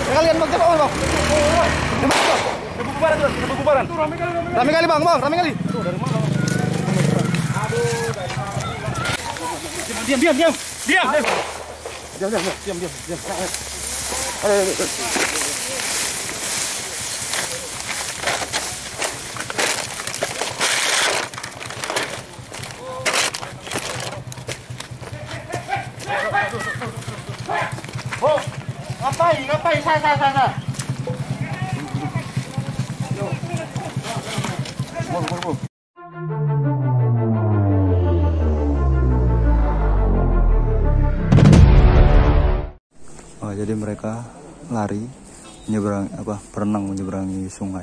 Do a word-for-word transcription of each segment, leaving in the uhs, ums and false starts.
Kalian bang, coba bang. Bubaran tuh, bubaran. Rame kali, rame kali bang, bang, rame kali. Tuh dari mana? Aduh, dari diam, diam, diam, diam, diam, Diam, diam, diam, diam, diam. Ayo, ayo, ayo. Oh, ngapain, ngapain, saya, saya, saya, saya. Bang, bang, bang. Oh, jadi mereka lari menyeberang apa berenang menyeberangi sungai.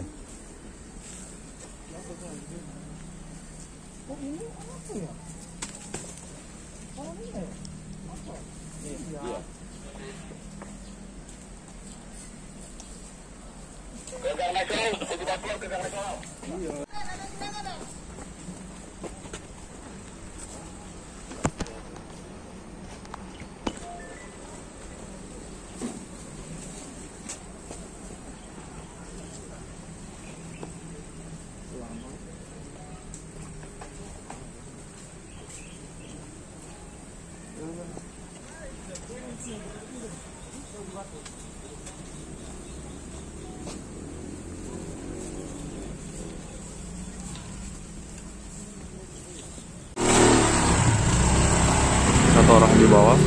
Satu orang di bawah.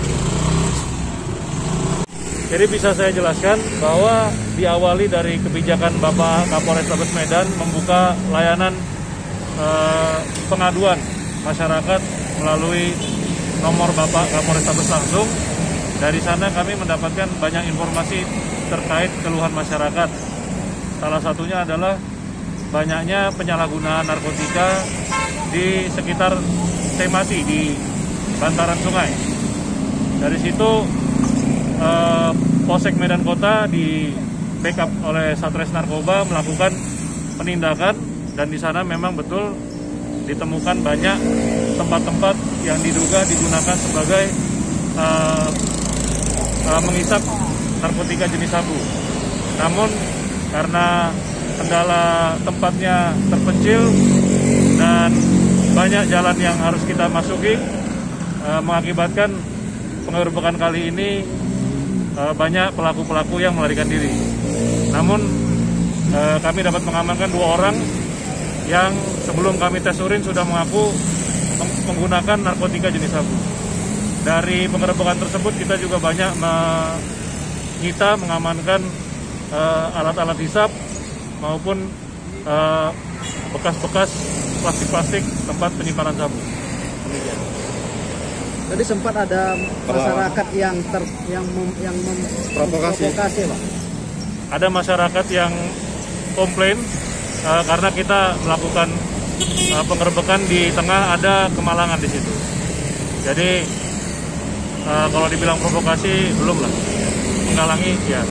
Jadi bisa saya jelaskan bahwa diawali dari kebijakan Bapak Kapolrestabes Medan membuka layanan eh, pengaduan masyarakat melalui nomor Bapak Kapolrestabes langsung. Dari sana kami mendapatkan banyak informasi terkait keluhan masyarakat. Salah satunya adalah banyaknya penyalahgunaan narkotika di sekitar Temati di bantaran sungai. Dari situ eh, Polsek Medan Kota di backup oleh Satres Narkoba melakukan penindakan, dan di sana memang betul ditemukan banyak tempat-tempat yang diduga digunakan sebagai uh, uh, mengisap narkotika jenis sabu. Namun karena kendala tempatnya terpencil dan banyak jalan yang harus kita masuki, uh, mengakibatkan penggerbekan kali ini uh, banyak pelaku-pelaku yang melarikan diri. Namun uh, kami dapat mengamankan dua orang yang sebelum kami tes urin sudah mengaku menggunakan narkotika jenis sabu. Dari penggerbekan tersebut kita juga banyak menyita, mengamankan alat-alat uh, hisap maupun bekas-bekas uh, plastik-plastik tempat penyimpanan sabu. Demikian. Tadi sempat ada masyarakat yang ter, yang mem, yang memprovokasi, Pak. Ada masyarakat yang komplain uh, karena kita melakukan uh, penggerbekan di tengah ada kemalangan di situ. Jadi uh, kalau dibilang provokasi belum lah, menghalangi ya.